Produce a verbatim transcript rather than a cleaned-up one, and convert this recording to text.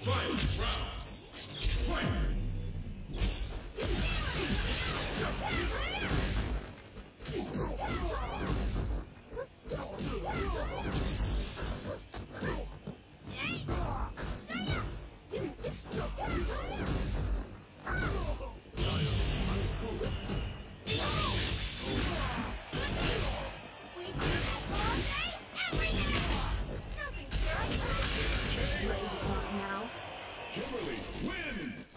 Fight! Round! Fight! We do this all day, every day! Nothing serious. Ready to talk now? Kimberly wins!